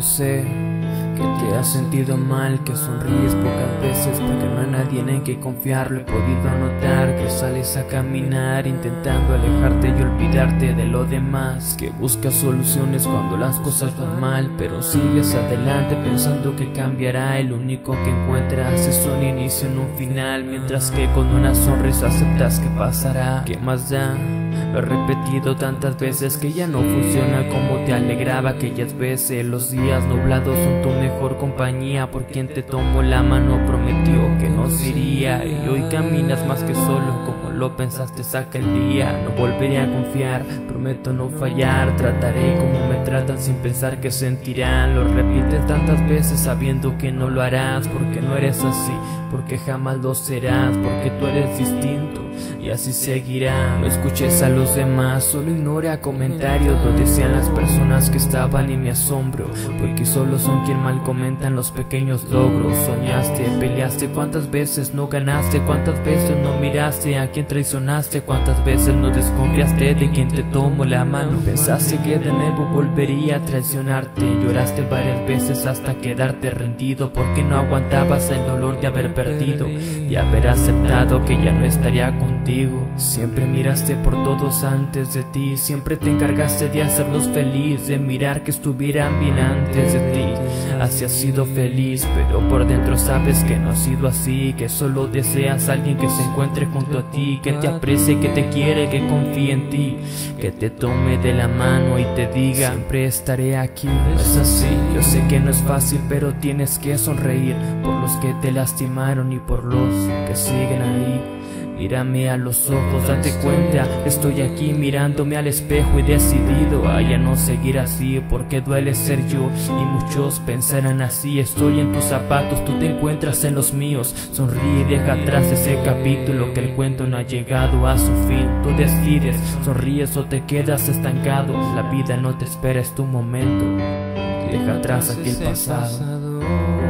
Yo sé que te has sentido mal, que sonríes pocas veces porque no hay nadie en que confiar. Lo he podido notar, que sales a caminar intentando alejarte y olvidarte de lo demás, que buscas soluciones cuando las cosas van mal, pero sigues adelante pensando que cambiará. El único que encuentras es un inicio en un final, mientras que con una sonrisa aceptas que pasará. ¿Qué más da? Lo he repetido tantas veces que ya no funciona como te alegraba aquellas veces. Los días nublados son tu mejor compañía, por quien te tomó la mano prometió que nos iría, y hoy caminas más que solo como lo pensaste aquel día. No volveré a confiar, prometo no fallar, trataré como me tratan sin pensar que sentirán. Lo repites tantas veces sabiendo que no lo harás, porque no eres así, porque jamás lo serás, porque tú eres distinto y así seguirá. No escuches a los demás, solo ignora comentarios, lo decían las personas que estaban en mi asombro, porque solo son quien mal comentan los pequeños logros. Soñaste, peleaste, cuántas veces no ganaste, cuántas veces no miraste a quien traicionaste, cuántas veces no desconfiaste de quien te tomó la mano. Pensaste que de nuevo volvería a traicionarte, lloraste varias veces hasta quedarte rendido, porque no aguantabas el dolor de haber perdido y haber aceptado que ya no estaría contigo. Siempre miraste por todos antes de ti, siempre te encargaste de hacerlos feliz, de mirar que estuvieran bien antes de ti. Así has sido feliz, pero por dentro sabes que no ha sido así, que solo deseas a alguien que se encuentre junto a ti, que te aprecie, que te quiere, que confíe en ti, que te tome de la mano y te diga siempre estaré aquí. No es así, yo sé que no es fácil, pero tienes que sonreír por los que te lastimaron y por los que siguen ahí. Mírame a los ojos, date cuenta, estoy aquí mirándome al espejo y decidido a ya no seguir así, porque duele ser yo y muchos pensarán así. Estoy en tus zapatos, tú te encuentras en los míos. Sonríe y deja atrás ese capítulo, que el cuento no ha llegado a su fin. Tú decides, sonríes o te quedas estancado. La vida no te espera, es tu momento. Deja atrás aquel pasado.